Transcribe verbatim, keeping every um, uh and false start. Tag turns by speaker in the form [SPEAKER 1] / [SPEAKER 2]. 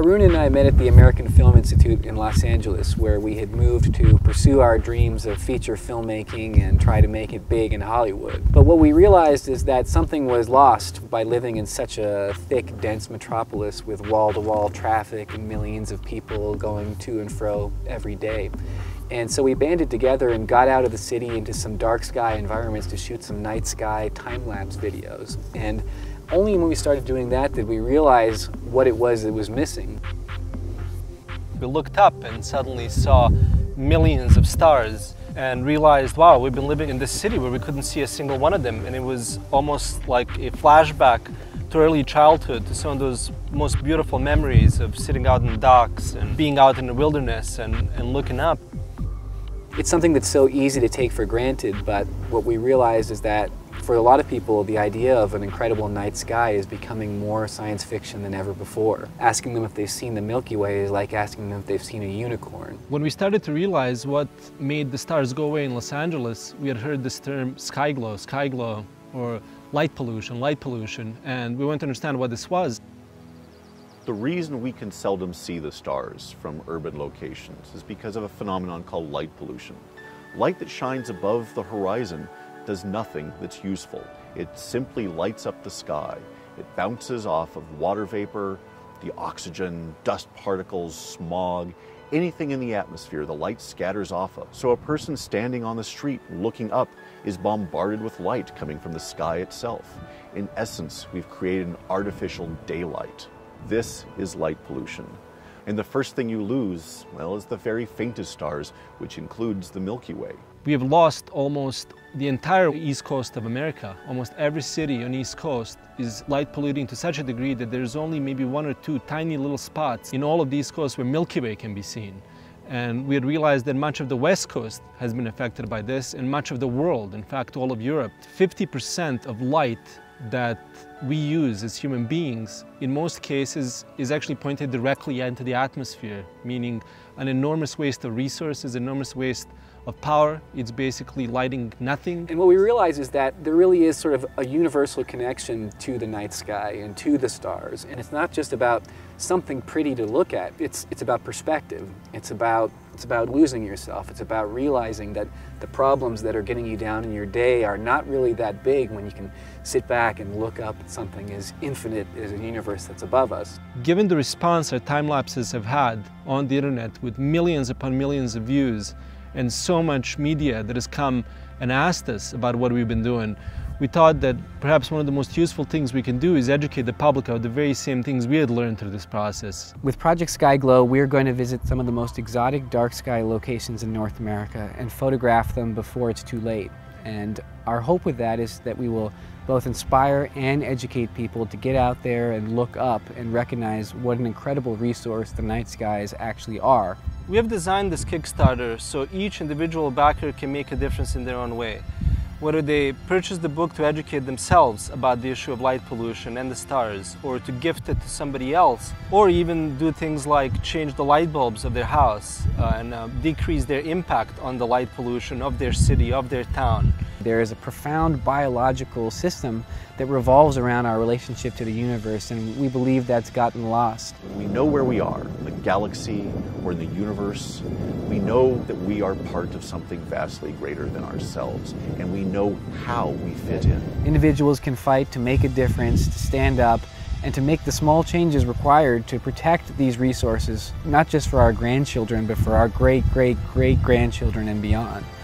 [SPEAKER 1] Arun and I met at the American Film Institute in Los Angeles, where we had moved to pursue our dreams of feature filmmaking and try to make it big in Hollywood. But what we realized is that something was lost by living in such a thick, dense metropolis with wall-to-wall traffic and millions of people going to and fro every day. And so we banded together and got out of the city into some dark sky environments to shoot some night sky time-lapse videos. And only when we started doing that did we realize what it was that was missing.
[SPEAKER 2] We looked up and suddenly saw millions of stars and realized, wow, we've been living in this city where we couldn't see a single one of them. And it was almost like a flashback to early childhood, to some of those most beautiful memories of sitting out in the docks and being out in the wilderness and, and looking up.
[SPEAKER 1] It's something that's so easy to take for granted, but what we realized is that for a lot of people, the idea of an incredible night sky is becoming more science fiction than ever before. Asking them if they've seen the Milky Way is like asking them if they've seen a unicorn.
[SPEAKER 2] When we started to realize what made the stars go away in Los Angeles, we had heard this term sky glow, sky glow, or light pollution, light pollution, and we wanted to understand what this was.
[SPEAKER 3] The reason we can seldom see the stars from urban locations is because of a phenomenon called light pollution. Light that shines above the horizon does nothing that's useful. It simply lights up the sky. It bounces off of water vapor, the oxygen, dust particles, smog, anything in the atmosphere the light scatters off of. So a person standing on the street looking up is bombarded with light coming from the sky itself. In essence, we've created an artificial daylight. This is light pollution. And the first thing you lose, well, is the very faintest stars, which includes the Milky Way.
[SPEAKER 2] We have lost almost the entire east coast of America. Almost every city on the east coast is light polluting to such a degree that there's only maybe one or two tiny little spots in all of the east coast where Milky Way can be seen. And we had realized that much of the west coast has been affected by this, and much of the world, in fact all of Europe. fifty percent of light that we use as human beings, in most cases, is actually pointed directly into the atmosphere, meaning an enormous waste of resources, enormous waste of power. It's basically lighting nothing.
[SPEAKER 1] And what we realize is that there really is sort of a universal connection to the night sky and to the stars. And it's not just about something pretty to look at. It's, it's about perspective. It's about, it's about losing yourself. It's about realizing that the problems that are getting you down in your day are not really that big when you can sit back and look up at something as infinite as a universe that's above us.
[SPEAKER 2] Given the response our time lapses have had on the internet with millions upon millions of views, and so much media that has come and asked us about what we've been doing, we thought that perhaps one of the most useful things we can do is educate the public of the very same things we had learned through this process.
[SPEAKER 1] With Project Sky Glow, we're going to visit some of the most exotic dark sky locations in North America and photograph them before it's too late. And our hope with that is that we will both inspire and educate people to get out there and look up and recognize what an incredible resource the night skies actually are.
[SPEAKER 2] We have designed this Kickstarter so each individual backer can make a difference in their own way. Whether they purchase the book to educate themselves about the issue of light pollution and the stars, or to gift it to somebody else, or even do things like change the light bulbs of their house uh, and uh, decrease their impact on the light pollution of their city, of their town.
[SPEAKER 1] There is a profound biological system that revolves around our relationship to the universe, and we believe that's gotten lost.
[SPEAKER 3] We know where we are, in the galaxy or in the universe. We know that we are part of something vastly greater than ourselves, and we know how we fit in.
[SPEAKER 1] Individuals can fight to make a difference, to stand up, and to make the small changes required to protect these resources, not just for our grandchildren, but for our great, great, great grandchildren and beyond.